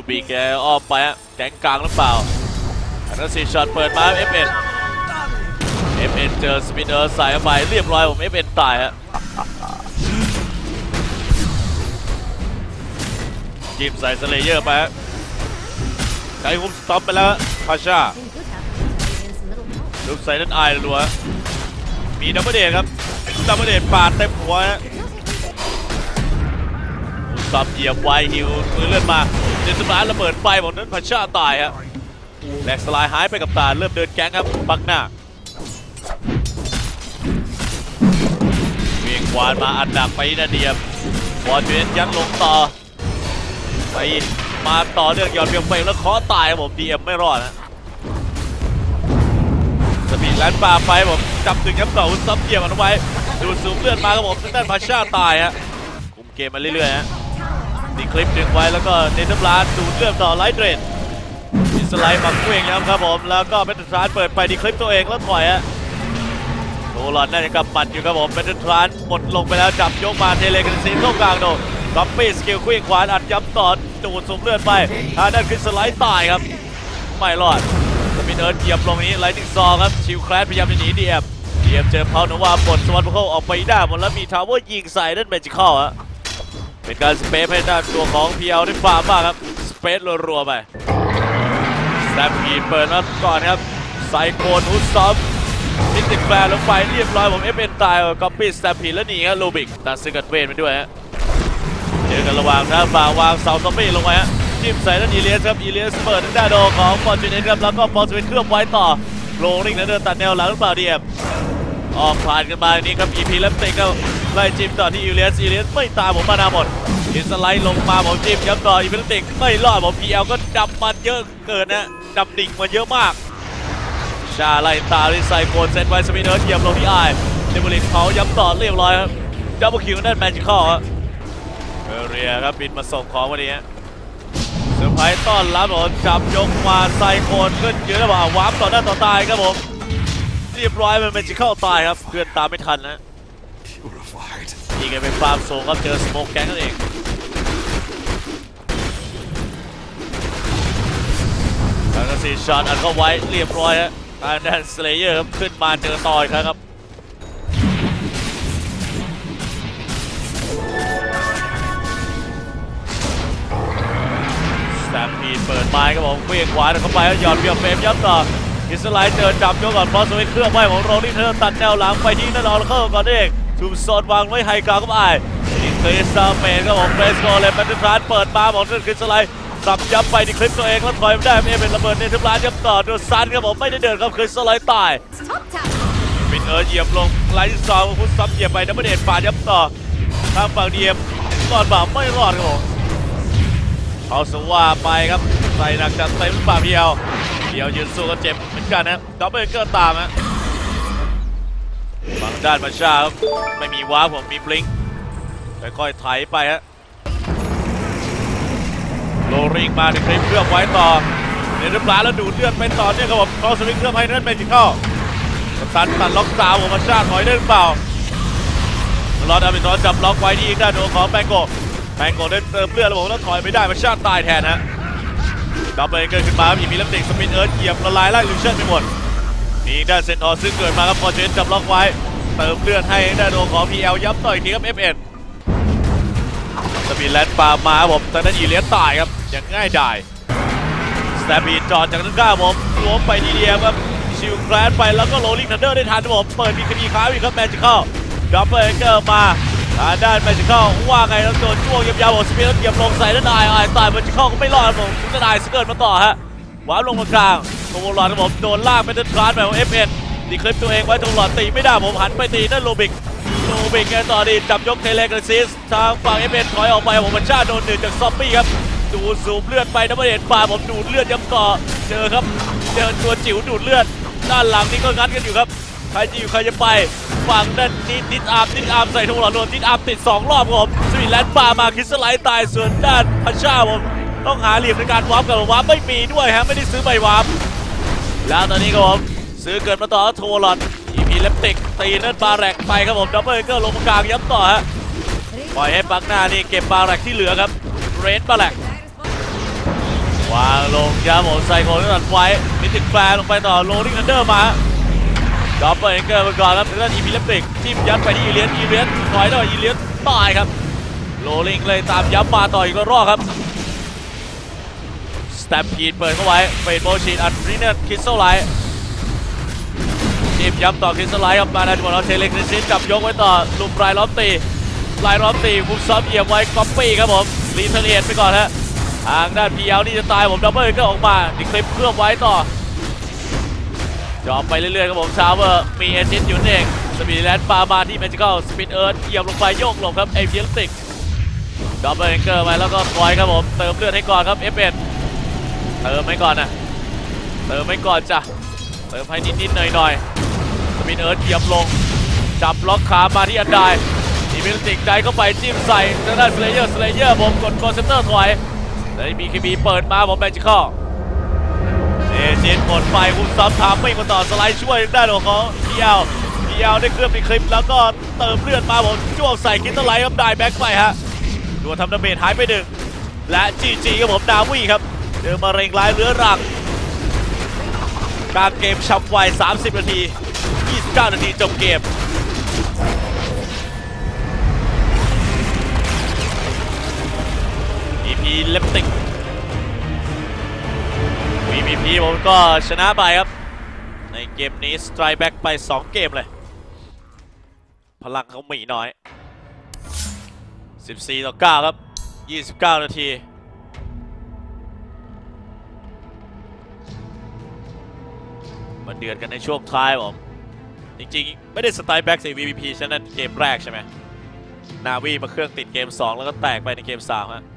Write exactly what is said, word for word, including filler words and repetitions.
บีแกอ้อมไปฮะแกงกลางหรือเปล่าอันนั้นสี่ช็อตเปิดมาเอฟเอ็นเอฟเอ็นเจอสปินเนอร์ใส่เข้าไปเรียบร้อยผมเอฟเอ็นตายฮะจิ้มใส่สเลเยอร์ไปฮะไกคุมสต็อปไปแล้วพาชาลูกใส่นั่นอายรัวมีดับเบิลเดทครับดับเบิลเดทปาดเต็มหัวฮะซับเหยียบไวฮิวมือเลื่อนมาเดนสปาร์ระเบิดไฟบอกนั้นพาชาตายฮะแหลกสลายหายไปกับตาเริ่มเดินแก๊งครับบักหน้าเวียงควานมาอัดหนักไปนาเดียมบอลเวนยัดลงต่อไปมาต่อเรื่องยอดเพียงเฟรมแล้วเคาะตายผมดีเอ็มไม่รอดนะสปีดแลนด์ปาไปผมจับตึงยับต่อซับเหยียบมันไว้ดูดสูบเลือดมาครับผมด้านพาชาตายฮะคุมเกมมาเรื่อยๆฮะดีคลิปดึงไว้แล้วก็เนเธอร์แลนด์ดูดเลือดต่อไลท์เดรนอิสไลด์บังเวงย้ำครับผมแล้วก็เบนทรานเปิดไปดีคลิปตัวเองแล้วถอยฮะโทรอนน่าจะกำปั่นอยู่ครับผมเบนทรานหมดลงไปแล้วจับยกมาเทเลกันซีนเข้ากลางโดนก๊อปปี้สกิลควิ่งขวานอัดย้ำต่อดูดสูบเลือดไปทางด้านคริสไลด์ตายครับไม่รอดสปินเอิร์ดเหยียบลงนี้ไลท์นิ่งซอครับชิลแคลสพยายามจะหนีดีเอ็มดีเอ็มเจอเพาโนวาปลดสวัสดิ์เข้าออกไปได้หมดแล้วมีทาวเวอร์ยิงใส่ด้านเมจิคอลฮะเป็นการสเปซให้ด้านตัวของพีเอลได้ฟาร์มมากครับสเปซรัวๆไปสแตมพีเปิดมาก่อนครับไซโคนฮุสซอฟมิติแฟร์ลงไปเรียบร้อยผมเอฟเอ็นตายก๊อปปี้สแตมพีแล้วหนีครับลูบิกตัดซึกัดเวนไปด้วยฮะเจอกันระหว่างนะฝ่าวางเสาซอมบี้ลงไปฮะจิ้มใส่ด้านอีเลียสครับอีเลียสเปิดด้านโดของฟอร์จูเนตครับแล้วก็ฟอร์จูเนตเคลื่อนไว้ต่อโรลิงนั้นเดินตัดแนวหลังหรือเปล่าดีเอ็มออกผ่านกันมานี้ครับอีพีแล้วเตะก็ไล่จิ้มต่อที่อีเลียสอีเลียสไม่ตามผมมานาหมดอินสไลด์ลงมาผมจิ้มย้ำต่ออีพีแล้วเตะไม่รอดผมพีเอลก็ดำมันเยอะเกินนะดำดิ่งมาเยอะมากชาไล่ตาลิไซโคนเซนไว้สปินเนอร์เหยียบลงที่ไอเดบุลินเขาย้ำต่อเรียบร้อยครับดับเบิลคิวนั่นแมจิคอลครับเอเรียครับบินมาส่งของวันนี้เซอร์ไพรส์ต้อนรับผมจับยกมาไซโคนขึ้นยืนแล้วบอกวาร์ปต่อหน้าต่อตายครับผมเรียบร้อยมันแมจิคอลตายครับเพื่อนตามไม่ทันนะยิงกันเป็นฟาร์มโซครับเจอสโมกแก๊งนั่นเองแล้วก็สี่ช็อตอันก็ไว้เรียบร้อยฮะทางด้านสเลเยอร์ครับขึ้นมาเจอต่อยครับสแตมพีเปิดไม้ครับผมเวียงขวาเข้าไปแล้วหยอดเบียร์เฟรมย้ำต่ออิสไลด์เจอจับยกก่อนพอสวิตเครื่องไว้ของโรลิ่งเธอตัดแนวหลังไปที่นั่นเอาแล้วเข้าก่อนเองถูกโซนวางไว้ไฮกาก็ไออินเตอร์ซาเมนครับผมเฟสโกเลนแมนด์ทรานเปิดมาบอกนั่นคืออิสไลด์สับย้ำไปที่คลิปตัวเองแล้วถอยไม่ได้เอเป็นระเบิดในทุกร้านย้ำต่อโดนซันครับผมไม่ได้เดินครับคือสไลด์ตายบินเอิร์ธเหยียบลงไลท์ซองพุทซับเหยียบไปดับเบิลเดทฝ่าย้ำต่อทางฝั่งดีเอ็มรอดบ่าไม่รอดครับผมเขาสว่าไปครับใส่หนักจัดเต็มป่าเพียวเพียวยืนสู้ก็เจ็บเหมือนกันนะดับเบิลเกอร์ตามฮะฝั่งด้านมาชาครับไม่มีว้าผมมีบลิงค่อยๆไถไปฮะโรลิงมาในคลิปเครื่องไว้ต่อเดี๋ยวปลาแล้วดูดเลือดไปต่อเนี่ยครับผมเขาสวิงเครื่องให้นั่นเป็นจิเข้าตัดตัดล็อกสาวของมาชาถอยได้หรือเปล่ารอดอาบิทอนจับล็อกไว้ที่ด้านโดของแบงโกแบงโกได้เติมเลือดแล้วผมแล้วถอยไม่ได้มาชาตายแทนฮะดับเบิลเกิดขึ้นมาอีมีเล็บเด็กสปินเอิร์ธเหยียบละลายไล่ลูเชนไปหมดนี่ด้านเซนทอร์ซึ่งเกิดมาครับพอเจนจับล็อกไว้เติมเลือดให้ด้านโดของ พี แอล ย้ำต่ออีกทีครับ เอฟ เอ็น สปีดแลนด์ปามาผมตอนนั้นอีเลียสตายครับอย่างง่ายดายสแตมปีดจอดจากนั้นก้าผมล้วงไปดีเดียครับชิลแคลนไปแล้วก็โรลิงทันเดอร์ได้ทันผมเปิดมีคดีค้าอีกครับแมจิคอลดับเบิลเกอร์มาทางด้านแมจิคอลว่าไงแล้วโดนจ้วงยาวๆผมสปีดแล้วเก็บลงใส่ด้านนายตายแมจิคอลก็ไม่รอดผมด้านนายสเกิร์ตมาต่อฮะวาร์ปลงมากลางโตหลอดครับผมโดนลากไปด้านทรานแบบของ เอฟ เอ็น ดีคลิปตัวเองไว้ตรงหลอดตีไม่ได้ผมหันไปตีนั่นโรบิกโรบิกแกต่อดีจับยกเทเลกซิสทางฝั่ง เอฟ เอ็น ถอยออกไปผมมันชาโดนหนึ่งจากซอมบี้ครับดูดสูบเลือดไปดับเบิลเอ็ดปาผมดูดเลือดย้ำต่อเจอครับเจอตัวจิ๋วดูดเลือดด้านหลังนี่ก็งัดกันอยู่ครับใครจะอยู่ใครจะไปฝั่งด้านนี้ดิดอาร์มดิดอาร์มใส่ทงหลอดโดนดิดอาร์มติดสองรอบผมสวีแลนด์ปามาคิสไลด์ตายส่วนด้านพัชชาผมต้องหาเหลี่ยมในการวาร์ปกับวาร์ปไม่มีด้วยฮะไม่ได้ซื้อใบวาร์ปแล้วตอนนี้ก็ผมซื้อเกิดมาต่อโทรลอนอีพีเลปติกตีนั่นบาแรกไปครับผมดับเบิลเกอร์ลงกลางย้ำต่อฮะปล่อยให้บักหน้านี่เก็บบาแรกที่เหลือครับเรนบาแรกวางลงครับผมไซโคตัดไว้มิติกแฟร์ลงไปต่อโรลลิ่งอันเดอร์มาดับเบิลเอ็นเกอร์ไปก่อนครับถึงด้านอีพีเลปติกจิ้มยัดไปที่อีเลียนอีเลียนถอยต่ออีเลียนตายครับโรลลิ่งเลยตามย้ำมาต่ออีกรอบครับสแตมพีดเปิดเข้าไว้เฟดโบชีนอัดริเนอร์คริสตัลไลท์จิ้มย้ำต่อคริสตัลไลท์ครับมาในจังหวะเราเทเล็กนิซินจับยกไว้ต่อลุมปลายล้อมตีปลายล้อมตีคุมซ้อมเหยียบไว้ก๊อปปี้ครับผมรีเทเลียนไปก่อนฮะทางด้านพีเอลนี่จะตายผมดับเบิลก็ออกมาดิคลิปเคลือบไว้ต่อจอมไปเรื่อยๆครับผมชาวเวอร์มีเอจินอยู่เองสปีดแลนด์ปามาที่แมจิคอลสปินเอิร์ธเหยียบลงไปโยกลงครับเอฟเอลติกดับเบิลเกอร์ไปแล้วก็คอยครับผมเติมเลือดให้ก่อนครับเอฟเอ็นเติมให้ก่อนนะเติมให้ก่อนจ้ะเติมให้นิดๆหน่อยๆสปินเอิร์ธเหยียบลงจับล็อกขามาที่อันไดอีเมลติกได้เข้าไปจิ้มใส่ทางด้านสเลเยอร์สเลเยอร์ผมกดคอนเซนเตอร์ถอยแล้วมีคีบีเปิดมาผมแมจิคอลเอเจนหมดไปคุมซ้ำทามไม่มาต่อสไลด์ช่วยด้านของเขาพีเอลพีเอลได้เคลื่อนในคลิปแล้วก็เติมเลือดมาผมจ้วงใส่คิตเตอร์ไลท์ครับได้แบ็คไปฮะดูทำดาเมจหายไปหนึ่งและจีจีครับผมดาวี่ครับเจอมาเร็งร้ายเรื้อรังกลางเกมฉับไวสามสิบนาทียี่สิบเก้านาทีจบเกมอีพีเลปติก วี พี พี ผมก็ชนะไปครับในเกมนี้สไตร์แบ็กไปสองเกมเลยพลังเขาหมีน้อยสิบสี่ต่อเก้าครับยี่สิบเก้านาทีมาเดือดกันในช่วงท้ายผมจริงๆไม่ได้สไตร์แบ็กใส่ วี พี พี ฉะนั้นเกมแรกใช่ไหมนาวีมาเครื่องติดเกมสองแล้วก็แตกไปในเกมสามฮะ